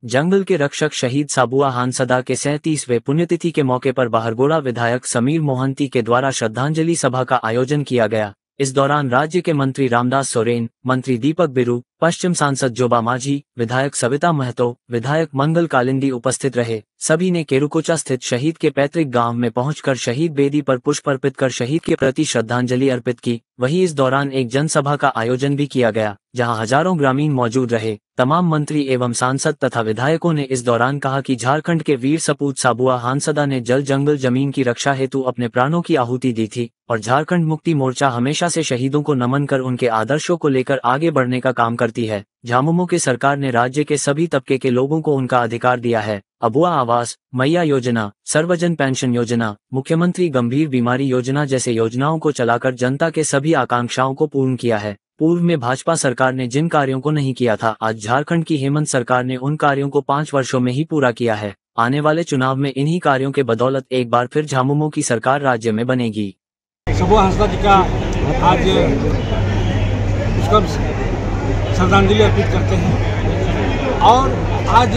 जंगल के रक्षक शहीद साबुआ हांसदा के 37वें पुण्यतिथि के मौके पर बहरगोड़ा विधायक समीर मोहंती के द्वारा श्रद्धांजलि सभा का आयोजन किया गया। इस दौरान राज्य के मंत्री रामदास सोरेन, मंत्री दीपक बिरू, पश्चिम सांसद जोबा माझी, विधायक सविता महतो, विधायक मंगल कालिंदी उपस्थित रहे। सभी ने केरुकोचा स्थित शहीद के पैतृक गांव में पहुंचकर शहीद बेदी पर पुष्प अर्पित कर शहीद के प्रति श्रद्धांजलि अर्पित की। वहीं इस दौरान एक जनसभा का आयोजन भी किया गया, जहां हजारों ग्रामीण मौजूद रहे। तमाम मंत्री एवं सांसद तथा विधायकों ने इस दौरान कहा कि झारखंड के वीर सपूत साबुआ हांसदा ने जल जंगल जमीन की रक्षा हेतु अपने प्राणों की आहुति दी थी और झारखंड मुक्ति मोर्चा हमेशा से शहीदों को नमन कर उनके आदर्शों को लेकर आगे बढ़ने का काम करती है। झामुमो की सरकार ने राज्य के सभी तबके के लोगों को उनका अधिकार दिया है। अबुआ आवास, मैया योजना, सर्वजन पेंशन योजना, मुख्यमंत्री गंभीर बीमारी योजना जैसे योजनाओं को चलाकर जनता के सभी आकांक्षाओं को पूर्ण किया है। पूर्व में भाजपा सरकार ने जिन कार्यों को नहीं किया था, आज झारखंड की हेमंत सरकार ने उन कार्यों को 5 वर्षों में ही पूरा किया है। आने वाले चुनाव में इन्हीं कार्यों के बदौलत एक बार फिर झामुमो की सरकार राज्य में बनेगी। साबुआ हांसदा जी का आज उसका श्रद्धांजलि अर्पित करते हैं। और आज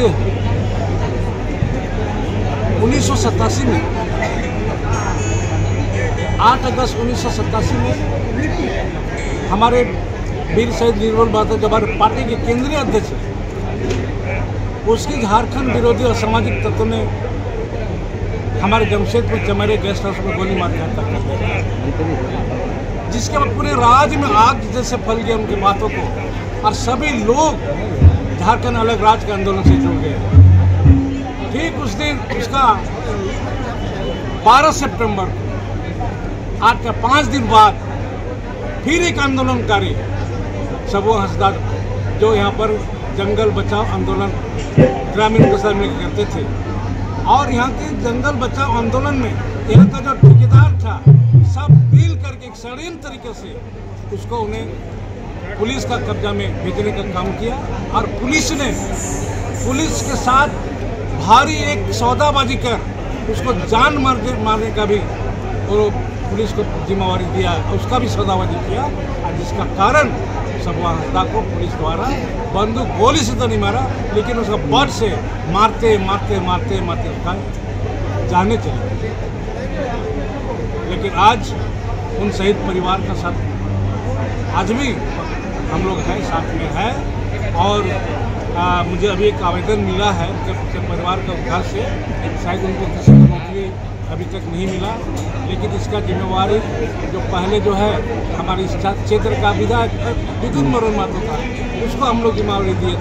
1987 में 8 अगस्त 1987 में हमारे वीर शहीद वीरबल बहादुर जब हमारे पार्टी के केंद्रीय अध्यक्ष उसकी झारखंड विरोधी असामाजिक तत्व ने हमारे जमशेदपुर चमेरे गेस्ट हाउस में गोली मार के हत्या कर दी, जिसके बाद पूरे राज्य में आग जैसे फैल गया उनकी बातों को और सभी लोग झारखंड अलग राज्य के आंदोलन से जुड़ गए। ठीक उस दिन उसका 12 सितंबर को आज का 5 दिन बाद फिर एक आंदोलनकारी साबुआ हांसदा जो यहाँ पर जंगल बचाओ आंदोलन ग्रामीण प्रसार में करते थे और यहाँ के जंगल बचाओ आंदोलन में यहाँ का जो ठेकेदार था सब मिल करके एक षड्यंत्र तरीके से उसको उन्हें पुलिस का कब्जा में भेजने का काम किया और पुलिस ने पुलिस के साथ भारी एक सौदाबाजी कर उसको जान मारने का भी और पुलिस को जिम्मेवारी दिया, उसका भी सौदाबाजी किया और जिसका कारण साबुआ हांसदा को पुलिस द्वारा बंदूक गोली से तो नहीं मारा लेकिन उसका बट से मारते मारते मारते मारते उसका जाने चले। लेकिन आज उन शहीद परिवार का साथ आज भी हम लोग हैं, साथ में है। और मुझे अभी एक आवेदन मिला है जब परिवार का उद्धार से शायद उनको किसी को नौकरी अभी तक नहीं मिला, लेकिन इसका जिम्मेवारी जो पहले जो है हमारे इस क्षेत्र का विधायक विद्युत मरण मातो था उसको हम लोग जिम्मेवारी दिए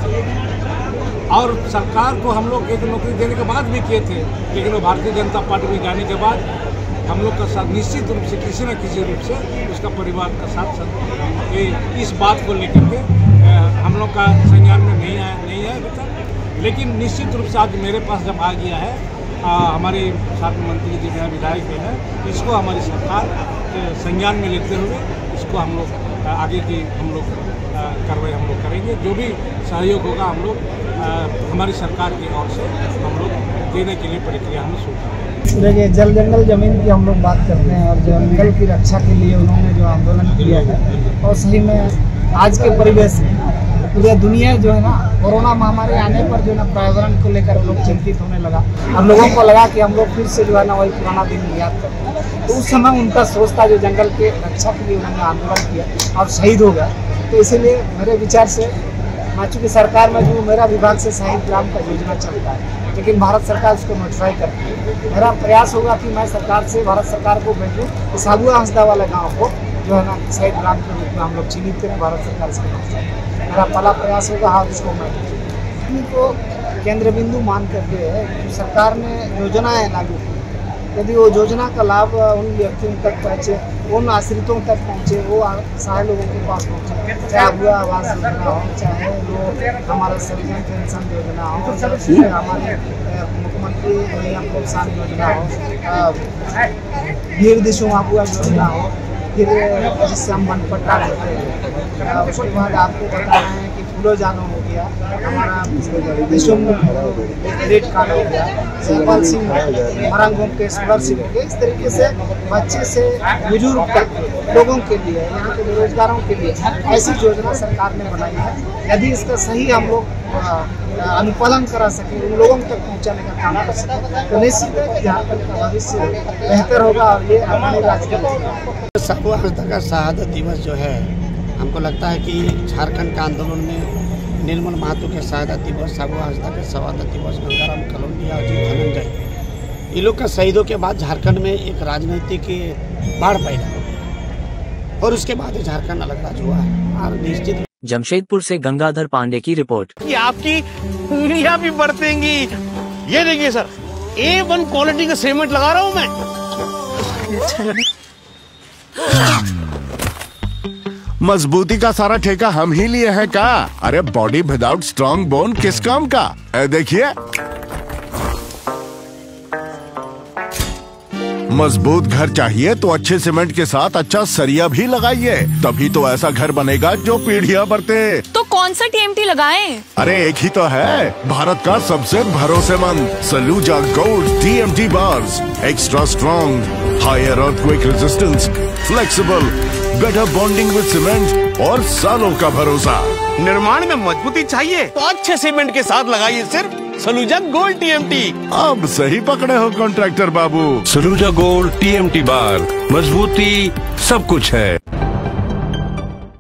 थे और सरकार को हम लोग एक नौकरी देने के बाद भी किए थे, लेकिन वो भारतीय जनता पार्टी में जाने के बाद हम लोग का साथ निश्चित रूप से किसी न किसी रूप से उसका परिवार का साथ इस बात को लेकर के हम लोग का संज्ञान में नहीं है अभी तक। लेकिन निश्चित रूप से आज मेरे पास जब आ गया है हमारे साथ मंत्री जी हैं, विधायक हैं, इसको हमारी सरकार संज्ञान में लेते हुए इसको हम लोग आगे की हम लोग कार्रवाई हम लोग करेंगे। जो भी सहयोग होगा हम लोग हमारी सरकार की ओर से हम लोग देने के लिए प्रक्रिया हम शुरू करेंगे। देखिए, जल जंगल जमीन की हम लोग बात करते हैं और जंगल की रक्षा के लिए उन्होंने जो आंदोलन किया है और सही में आज के परिवेश में पूरी दुनिया जो है ना कोरोना महामारी आने पर जो है ना पर्यावरण को लेकर लोग चिंतित होने लगा। हम लोगों को लगा कि हम लोग फिर से जो है ना वही पुराना दिन याद करते हैं। तो उस समय उनका सोच था जो जंगल के रक्षा के लिए उन्होंने आंदोलन किया और शहीद हो गया। तो इसीलिए मेरे विचार से चूँकि सरकार में जो मेरा विभाग से शहीद ग्राम का योजना चलता है, लेकिन भारत सरकार उसको नोटिफाई करती है। मेरा प्रयास होगा कि मैं सरकार से भारत सरकार को भेजूँ कि साबुआ हांसदा वाले गाँव को जो है ना शहीद ग्राम के रूप में हम लोग चिन्हित करें भारत सरकार से। मेरा पहला प्रयास होगा हाँ उसको मैं को केंद्र बिंदु मान करके सरकार ने योजनाएं लागू की, यदि वो योजना का लाभ उन व्यक्तियों तक पहुँचे, उन आश्रितों तक पहुँचे, वो सारे लोगों के पास पहुँचे, चाहे अबुआ आवास योजना हो, चाहे वो हमारा सर्वजन पेंशन योजना हो, चाहे हमारे मुख्यमंत्री महिला प्रोत्साहन योजना हो, वीर दिशु अबुआ योजना हो, फिर जिससे हम मनपट्टा लेते हैं। उसके बाद आपको बताना है कि फूलो जानो हो गया, हमारा क्रेडिट कार्ड हो गया, शिवपाल सिंह मरंगोम के स्कॉलरशिप के, इस तरीके से बच्चे से बुजुर्ग तक लोगों के लिए, यहाँ के बेरोजगारों के लिए ऐसी योजना सरकार ने बनाई है। यदि इसका सही हम लोग अनुपालन करा सके, उन लोगों तक पहुँचाने का काम कर सके, तो निश्चित है कि झारखंड का भविष्य बेहतर होगा और ये हमारे राज्य का साबुआ हंसदा का शहादत दिवस जो है, हमको लगता है कि झारखंड का आंदोलन में निर्मल महतो के शहादत दिवस, साबुआ हंसदा के शहादत दिवस, गंगाराम कलोनिया, अजीत धनंजय, इन लोग का शहीदों के बाद झारखंड में एक राजनीतिक बाढ़ पैदा और उसके बाद झारखंड अलग राज्य हुआ है। और निश्चित जमशेदपुर से गंगाधर पांडे की रिपोर्ट। कि आपकी उंगलियां भी बरतेंगी। ये देखिए सर, A1 क्वालिटी का सीमेंट लगा रहा हूं मैं। मजबूती का सारा ठेका हम ही लिए हैं का? अरे बॉडी विदाउट स्ट्रॉन्ग बोन किस काम का? देखिए, मजबूत घर चाहिए तो अच्छे सीमेंट के साथ अच्छा सरिया भी लगाइए, तभी तो ऐसा घर बनेगा जो पीढ़ियां बरते। तो कौन सा TMT लगाएं? अरे एक ही तो है, भारत का सबसे भरोसेमंद Saluja gold TMT bars. Extra strong, higher earthquake resistance, flexible, better bonding with cement और सालों का भरोसा। निर्माण में मजबूती चाहिए तो अच्छे सीमेंट के साथ लगाइए सिर्फ सलूजा गोल्ड TMT। अब सही पकड़े हो कॉन्ट्रैक्टर बाबू। सलूजा गोल्ड TMT बार, मजबूती सब कुछ है।